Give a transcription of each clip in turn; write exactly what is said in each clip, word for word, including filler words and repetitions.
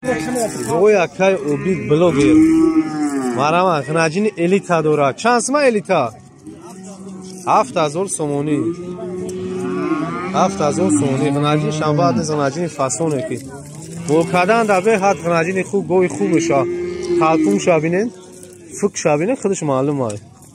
Ой, якай обид блогер. Марама гнаҷини элита дорад. Чанд сма элита? ҳафт ҳазор сомонӣ. ҳафт ҳазор сомонӣ гнаҷини шанбад гнаҷини фасоне ки. Бо кадан дабе ҳат гнаҷини хуб гои хуб ша. Халқум шабинен. Фук шабинен худш маълум ай.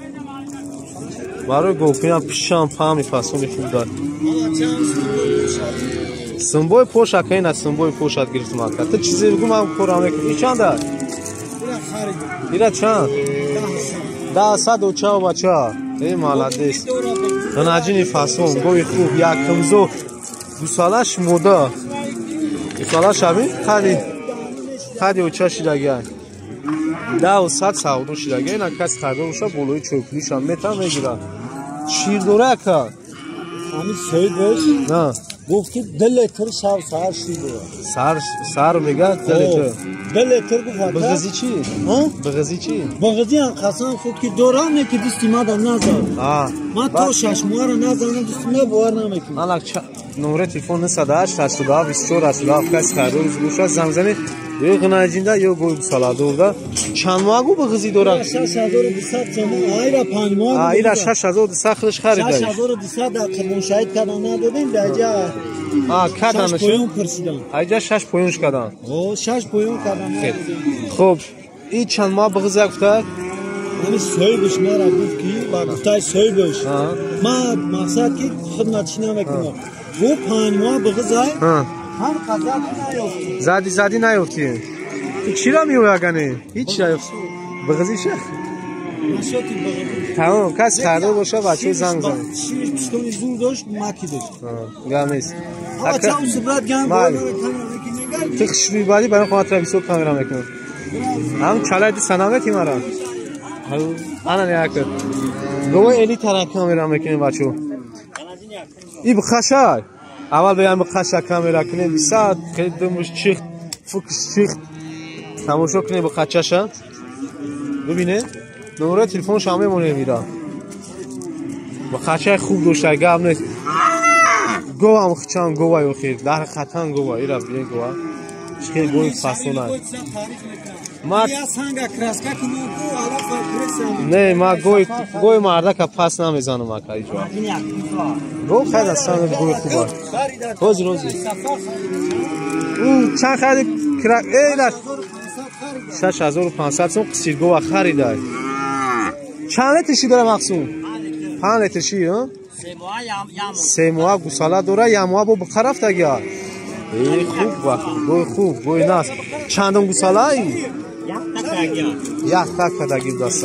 Барои гопинам пишам памни фасони хуб дар. Сымбой поша кайна сымбой пошат гирифтам акар. Ты чизе бигу ман корам мекунам. Чанд дар? Ира чанд? даҳсад оча бача. Эй молодец. Гнаҷини фасон гои хуб якумзо дусалаш мода. Дусалаш шабин қади қади оча шидагай. даҳсад савдо шидагай. Ина кас қарда боша болои чӯплишам метам мегира. Шир дора ака. Ами сойд бош. На. گفتی دل لتر شب سهر شیده سهر سهر میگه دل لتر دل لتر گفت بغزی چی؟ ها؟ بغزی چی؟ بغزی هم قسم خود که دورانه که دستی مادم نزد من تا شش ماه رو نزدم دستی نبوار نمیکنم من اکچه نمره تلفن نصد و هشت هشتاد و هفت بیست و چهار هشتاد و هفت کس کرده روز گوشه زمزنی یو غناجینده یو گوی سالاد ورده چند ماه گو بغزی دوره شش هزار و دویست چند آیرا پنج ماه آیرا شش هزار و دویست خودش خریده شش هزار و دویست در قربان شهید کردن ندادیم درجا آ کردن شش پویون پرسیدن اینجا شش پویونش کردن او شش پویون کردن خب این چند ماه بغزی گفته یعنی سوی بش مرا گفت کی با گفتای سوی بش ما مقصد کی خدمتش نمیکنم و پنج ماه بغزای هم قضا نیافتی زدی زدی نیافتی تو چی را میوگنی هیچ نیافتی بغزی شه تمام کس خرده باشه بچه زنگ زنی شیش پشتونی زور داشت مکی داشت گم نیست بچه هم سبرت گم تو خشوی بادی برای خواهد روی صبح کامیرا میکنم هم چلای دی سنامه تی مرا انا نیا کرد گوه ایلی ترک کامیرا میکنیم بچه ای بخشای اول بیان بخشای کامیرا کنیم بیساد خیلی دموش چیخت فکش چیخت تماشا کنیم بخشاشا ببینه نمره تلفن شامه مونه میرا بخشای خوب دوشتر گم نیست گوه هم خچان گوه یو خیر در خطان گوه ایرا بیه گوه خیلی گوه فاسونه ما نه ما گوی گوی مرده که پس نمیزنم اکا ایجا گو خیلی اصلا گوی خوبه روزی روزی او چند خیلی کرک ای داشت شش هزار و پانصد سون قصیر گوه خریده چند لیترشی داره مقصون پنج لیترشی ها سه ماه گوساله داره یا ماه با بخرفت اگه ای خوب وقت گوی خوب گوی نست چندم گوساله ای یک تک کدگیر دسته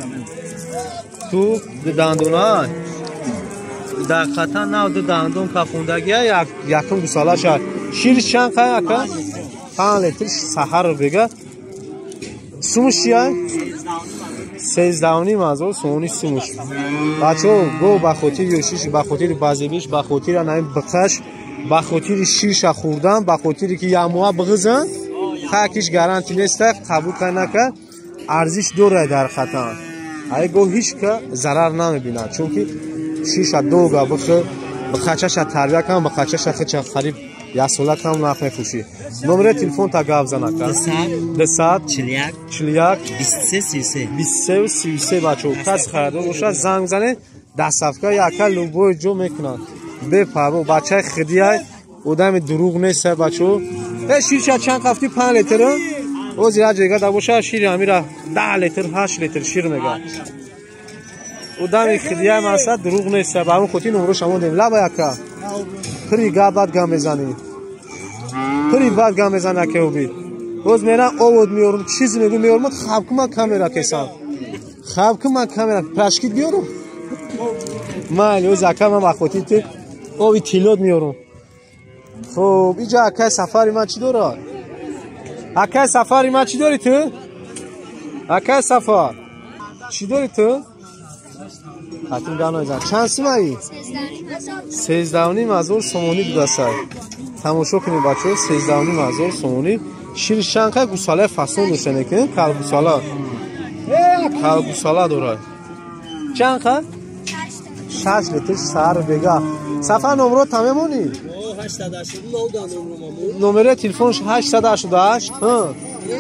تو دندون های در خطا نه دو دندون کفوندگی یک یکم گوساله شد شیرش چند خواهی اکا پنج لیترش سحر رو بگه سومش چیه؟ سیزده و نیم هزار سونی سومش بچه ها گو بخاطر یوشیش بخاطر بازیبیش بخاطر نایم بخش بخاطر شیرش خوردن بخاطر که یک ماه بغزن خاکش گارانتی نیست قبول کنه که ارزش داره در خطا ای گو هیچ که ضرر نمیبینه چون که شیشه دو گا بخه بخچش تربیه کنم بخچش خچ خرید یا سولا کنم نخ میفروشی نمره تلفن تا گاو زنا کن دسات چلیک چلیک بیست و سه سی و سه بیست و سه و سی و سه بچو کس خرید باشه زنگ زنه دست افکا یکل لوگو جو میکنن بپرو بچه خدیای اودم دروغ نیست بچو شیر چند چند قفتی پنج لیتر او زیاد جگه دا باشه شیر امیره ده لیتر هشت لیتر شیر میگه اودم خدیای ماسه دروغ نیست با اون خودی نمره شما دیم لبا یکا پری گابات گام بزنی پری بعد گام بزنه که اوبی روز میرم آود میارم چیزی میگم میارم خواب کم کامera کسان خواب کم کامera پراشکید بیارم مال او زکا من مخاطی تو اوی تیلود میارم خب اینجا اکای سفاری من چی داره؟ اکای سفاری من چی داری تو؟ اکای سفر چی داری تو؟ حتیم گانای زن چند سیمایی؟ سیزده و نیم هزار سومونی دو دسته تماشا کنیم بچه ها سیزده و نیم هزار سومونی شیرش چند که گوساله فصل داشته نکنیم کل گوساله کل گوساله داره چند که؟ شش لیتر سر بگه سفر نمرو تمامونی؟ номер телефонш هشتصد و هشتاد و هشت ها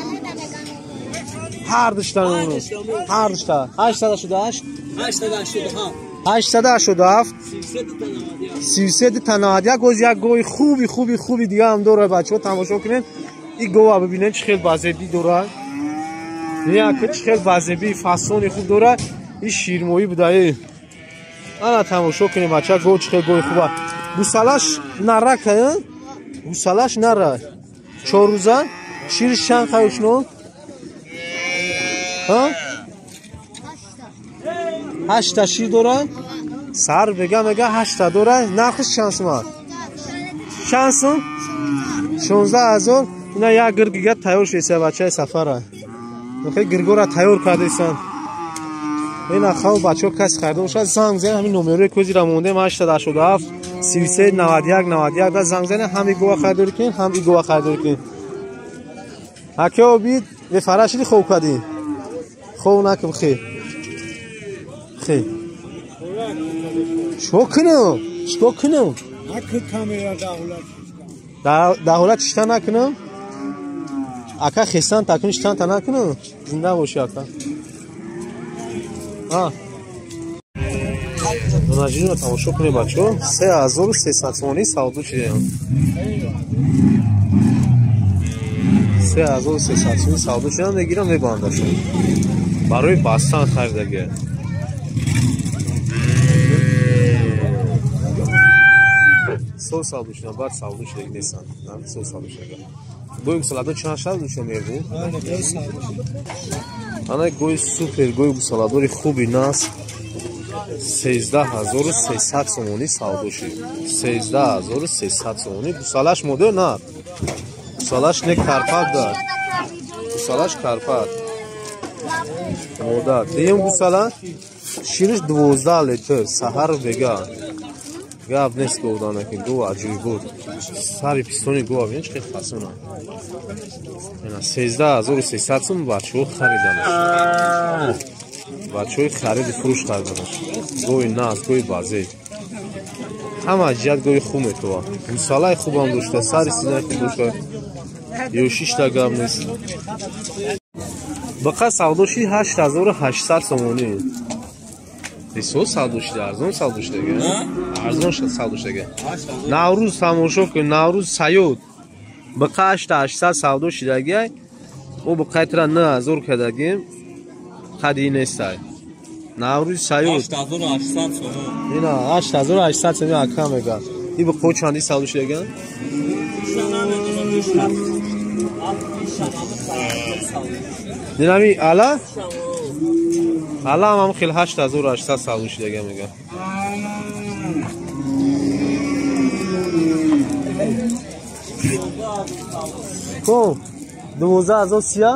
هر دشتن اونو هر دشتن هشتصد و هشتاد و هشت هشتصد و هشتاد و هفت سی و سه تنادیا گوز یک گوی خوبی خوبی خوبی دیگه هم داره بچه‌ها تماشا کنین این گوه ببینین چه خیلی بازدی داره نه که چه خیلی بازدی فاسونی خوب داره این شیرمویی بودای انا تماشا کنین بچه‌ها گوه چه خیلی گوی خوبه گوسالاش نره که گوسالاش نره چهار روزه شیرش چند خواهشنو ها هشت تا شیر داره سر بگه مگه هشت تا داره نرخش چند سومن چند سوم شانزده هزار اینا یک گرگیگه تیار شیسته بچه سفره نخواه گرگو را تیار کرده ایسان این خواه بچه ها کسی خرده باشه زنگ زنه همین نومروی کوزی را مونده هشتصد و هشتاد و هفت سی و سه نود و یک نود و یک دا زنگ زنه هم ای گوه خرده کن هم ای گوه خرده کن هکه ها بید به فرشیدی خوب کردی خوب نکم خیلی خیلی چو کنم چطور کنم اکر کامیرا دهولت دهولت چشتن نکنم اکا خستن تکنم چشتن تا نکنم زنده باشی اکا آه دوناجین رو تماشا کنیم بچه ها سه هزار و سیصد تومانی سودو شده سه هزار و سیصد تومانی سودو شده نگیرم میباندشون برای بستن خریدگه سو سودو شده بعد سودو شده نیستن نه سو سودو شده گوی گوسالادو چند سودو شده میردی؟ آنه گوی سوپر گوی گوسالادوری خوبی نست سیزده هزار و سیصد تومانی سودو شده سیزده هزار و سیصد تومانی گوسالاش مدر نه گوسالاش نه کرپک دار گوسالاش کرپک مدر دیم گوسالا شیرش دوازده لیتر سحر بگه گاب نیست گودانه که گو عجیبی بود سری پیستونی گو بینش خیلی خسونه اینا سیزده هزار و سیصد تومن بچه ها خریدنش بچه های خرید فروش خریدنش گوی ناز گوی بازی همه جد گوی خوب میتوه گوساله خوب هم داشته سری سینه خوب داشته یو شیش تا گاب نیست بقیه سوداشی هشت هزار و هشتصد تومانی دیسو سوداشی ارزان سوداشی دیگه ارزان شد سوداشی دیگه نوروز تماشا کن نوروز سیود بقیه هشت هشتصد سوداشی دیگه او بقیه ترا نه هزار کدگیم خدی نیستای نوروز سیود هشت هزار و هشتصد تومانی اینا هشت هزار و هشتصد تومانی اکا میگه این بقیه چندی سوداشی دیگه دینامی الا الا هم خیلی هشت هزار و هشتصد سوداش دیگه میگه کو دوازده هزار سیاه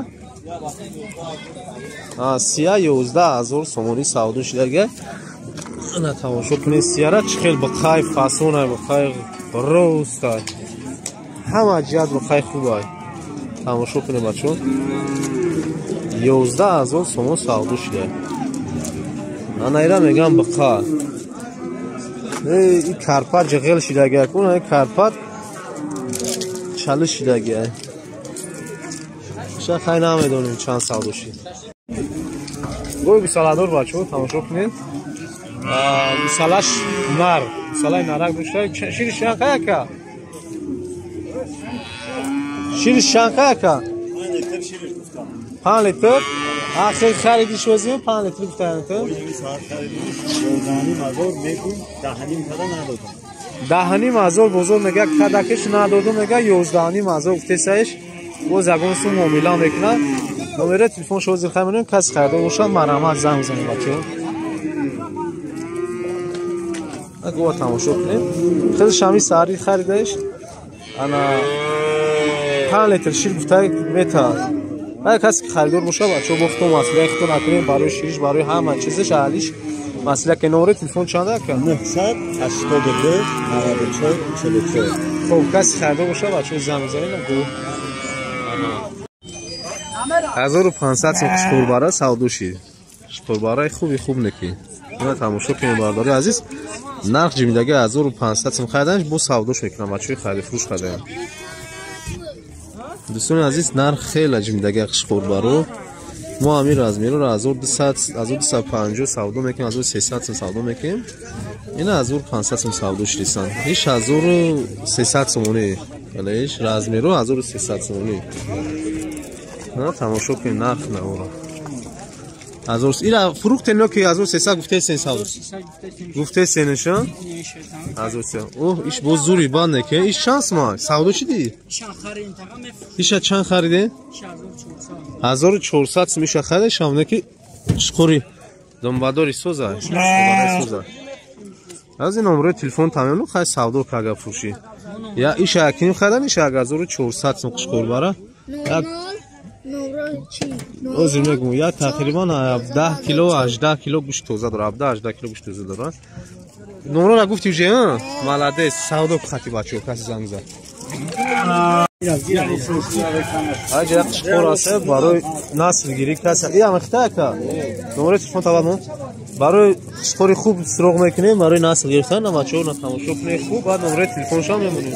آ سیاه یازده هزار تومانی سوداش دیگه انا تماشا کنید سیاه را چه خیلی بخای فاسونه بخای روست همه جد بخای خوبه تماشا کنید بچون یازده هزار تومان سودو شده من ایران میگم بخواه این کرپت جغل شده گه کنه این کرپت چلو شده گه شده خیلی نمیدونیم چند سودو شده گوی گوسالادور بچه تماشا کنید گوسالاش نر گوسالای نرک داشته شیرش شنقه که شیرش شنقه که پنج لیتر آخر خریدیش وزیم پنج لیتر گفتن تو ده نیم هزار بزرگ میگه کدکش ندادم میگه یازده نیم هزار گفته سایش و زبان سو معامله میکنه نمره تلفن شو زیر خیمون کس خریده باشه مرحمت زنگ بزنید بچه‌ها اگه تماشا کنید خیلی شمی سری خریدش انا پنج لیتر شیر گفته میتا اگه کسی خریدار باشه بچه‌ها گفتم مسئله اختو نکنیم برای شیرش برای همه چیزش حالیش مسئله که نمره تلفن چنده که نهصد هشتاد و دو نود و چهار چهل و چهار خب کسی خریدار باشه بچه‌ها زنگ بزنید نگو هزار و پانصد سو قرباره سودوشی قرباره خوبی خوب نکی اینا تماشا کنید برداری عزیز. نرخ جمیدگی هزار و پانصد سوم خریدنش با سوداش میکنم بچه‌ی خرید فروش خریدن. دوستان عزیز نرخ خیلی جمیدگی قشقور برو ما امیر از میرو را هزار و دویست هزار و دویست و پنجاه سودا میکنیم هزار و سیصد سوم سودا میکنیم. اینا هزار و پانصد سوم سوداش لیسان هیچ هزار و سیصد سومونی کلیش راز میرو هزار و سیصد سومونی نه تماشا کنید نرخ نه اون هزار اینا فروخت اینا که هزار و سیصد گفته سن سودا گفته سنشان هزار و سیصد اوه ایش باز زوری بانه که ایش شانس ما سودا چی دی ایش چند خریده هزار و چهارصد میشه خرید شامونه که شکری دنباداری سوزا سوزا از این نمره تلفن تمام خرید سودا کاغا فروشی یا ایش اکنیم خریدن ایش هزار و چهارصد سم قشقور برا او زیر میگم یا تقریبا هفده کیلو هجده کیلو گوشت توزه داره هفده هجده کیلو گوشت توزه داره نمره را گفتی وجه ها مالده سودا خطی بچه کسی زنگ زد اگر قشقور است برای نسل گیری کسی ای هم اخته که نمره تلفن تمام برای قشقوری خوب سراغ میکنیم برای نسل گرفتن نه بچه ها تماشا کنید خوب بعد نمره تلفن شام میمونید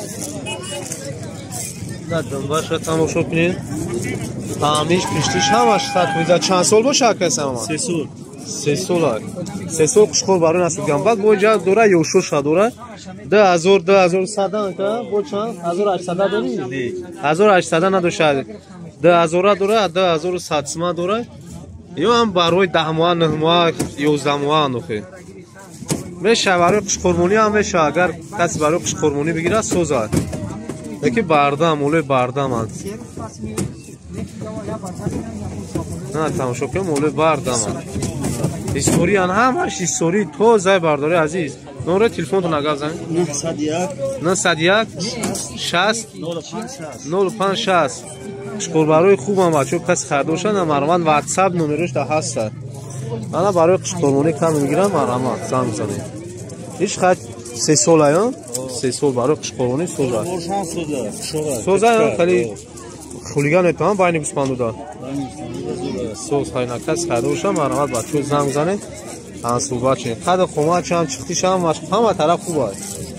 نه دنبالش تماشا کنید همیش پشتیش همش خط میزد چند سال باشه کسی هم سه سال سه سال سه سال قشقور برای نسل گم بعد بوجه دوره یوشو شد دوره ده هزار ده هزار صد که با چند هزار و هشتصد داری هزار و هشتصد نداشت ده هزار دوره ده هزار و صد دوره یا هم برای ده ماه نه ماه یازده ماه نخه میشه برای قشقورمونی هم میشه اگر کسی برای قشقورمونی بگیره سوزد یکی بردم موله بردم هست نه تماشا کنم موله بردم هست هیستوری هم همش هیستوری تو زای برداری عزیز نمره تلفن تو نگاه زن نه صد و یک شصت نود و پنج شصت قشقور برای خوب هم بچه کسی خریده باشن مرمان واتساپ نمرش ده هست من برای قشقورمونی کم میگیرم مرمان زنگ میزنم هیچ خط سه سال ایام سه سال برای قشقورمونی سوزا سوزا خیلی خولیگان تو هم باید بسپاندو دار سوز های نکس خریده باشم مرمت بچه زنگ زنه هم صحبت چین خد خومه چه هم چختی شم همه طرف خوب باید